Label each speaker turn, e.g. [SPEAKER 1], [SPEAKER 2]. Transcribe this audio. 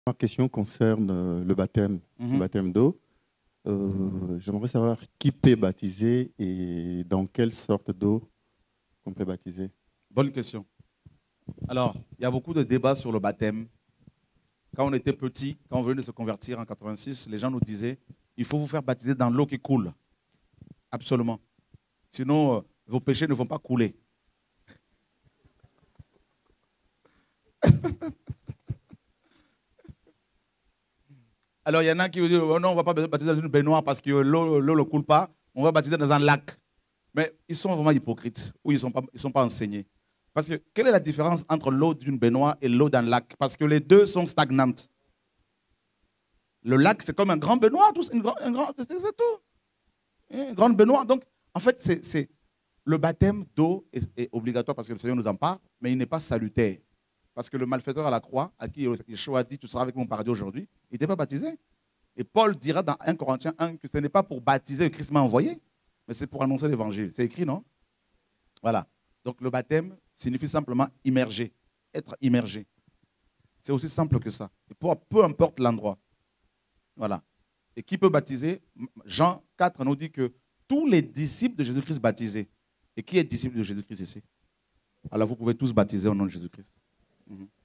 [SPEAKER 1] Ma question concerne le baptême d'eau. J'aimerais savoir qui peut baptiser et dans quelle sorte d'eau on peut baptiser.
[SPEAKER 2] Bonne question. Alors, il y a beaucoup de débats sur le baptême. Quand on était petit, quand on venait de se convertir en 86, les gens nous disaient, il faut vous faire baptiser dans l'eau qui coule. Absolument. Sinon, vos péchés ne vont pas couler. Alors, il y en a qui disent, oh non, on ne va pas baptiser dans une baignoire parce que l'eau ne coule pas. On va baptiser dans un lac. Mais ils sont vraiment hypocrites ou ils ne sont pas enseignés. Parce que quelle est la différence entre l'eau d'une baignoire et l'eau d'un lac? Parce que les deux sont stagnantes. Le lac, c'est comme un grand baignoire, c'est tout. Une grande baignoire. Donc, en fait, le baptême d'eau est obligatoire parce que le Seigneur nous en parle, mais il n'est pas salutaire. Parce que le malfaiteur à la croix, à qui Yeshua a dit, tu seras avec mon paradis aujourd'hui, il n'était pas baptisé. Et Paul dira dans 1 Corinthiens 1 que ce n'est pas pour baptiser que Christ m'a envoyé, mais c'est pour annoncer l'évangile. C'est écrit, non? Voilà. Donc le baptême signifie simplement immerger, être immergé. C'est aussi simple que ça. Et peu importe l'endroit. Voilà. Et qui peut baptiser? Jean 4 nous dit que tous les disciples de Jésus-Christ baptisés. Et qui est disciple de Jésus-Christ ici? Alors vous pouvez tous baptiser au nom de Jésus-Christ.